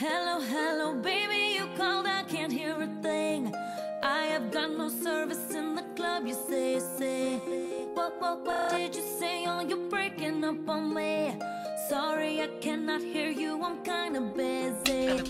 Hello, hello, baby, you called, I can't hear a thing. I have got no service in the club, you say. What did you say? Oh, you're breaking up on me. Sorry, I cannot hear you, I'm kinda busy.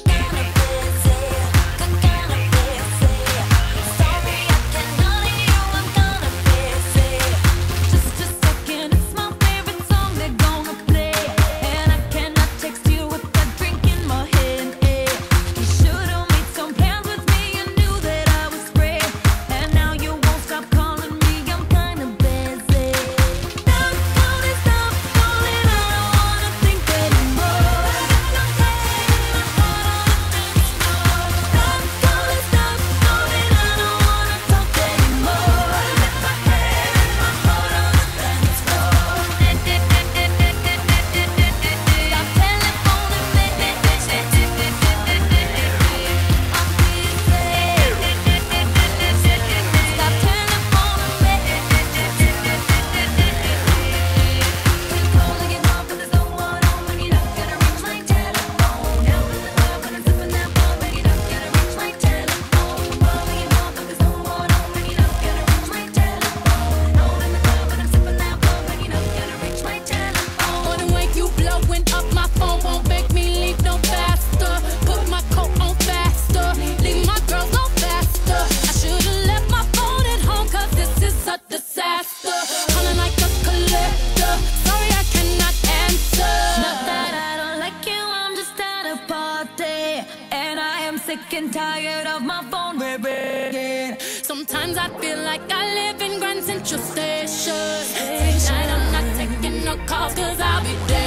Sick and tired of my phone ringing. Sometimes I feel like I live in Grand Central Station. Tonight I'm not taking no calls 'cause I'll be there.